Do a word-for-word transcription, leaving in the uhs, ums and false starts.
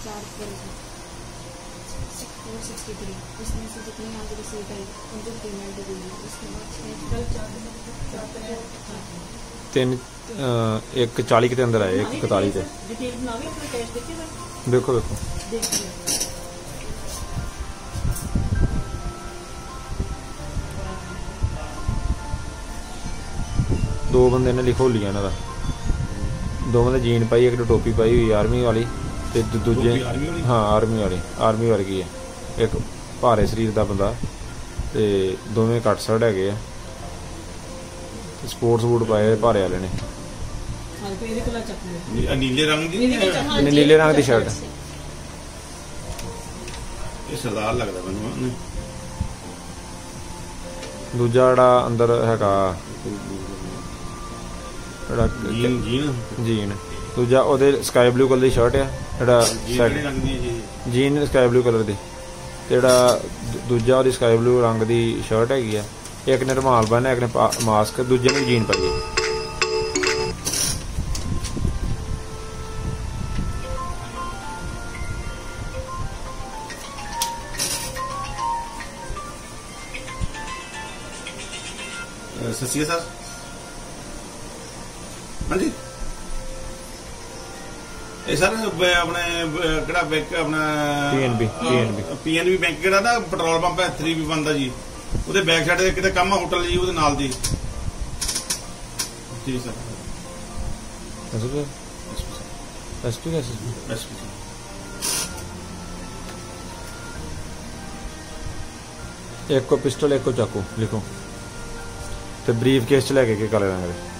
चार four sixty three इसमें से जितनी आज रिसीट आई उनको पेमेंट दी है। उसके बाद तीन एक चाली के अंदर आए एक इकताली के देखो देखो दो बंदे ने लिखो लिया इन्हों का दो बंदे जीन पाई एक टोपी पाई हुई आर्मी वाली ते दूजे हाँ आर्मी वाली आर्मी वर्गी है एक भारे शरीर का बंदा ते दोवें कट शर्ट है स्पोर्ट्स बूट पाए भारे वाले ने नीले रंग दी नीले रंग की शर्ट सरदार लगता मैं दूजा जड़ा अंदर हैगा जीन जीन जीन दूजा ओदे स्काई ब्लू कलर की शर्ट है जड़ा जीन स्काई ब्लू कलर की जेड़ा दूजा ओदी स्काई ब्लू रंग की शर्ट हैगी है एक ने रुमाल बना एक ने मास्क दूजे ने जीन पाई है। ससी सर हाँ जी ये सर अपने केड़ा बैंक अपना पीएनबी पीएनबी पीएनबी बैंक केड़ा ना पेट्रोल पंप है थ्री बी वन दा जी ਉਹਦੇ बैक साइड किते ਕੰਮ होटल जी ਉਹਦੇ ਨਾਲ ਦੀ जी सर एसपी एसपी एसपी एक को पिस्टल एक को चाकू लिखो ते ब्रीफ केस च लैके के काले रंग दे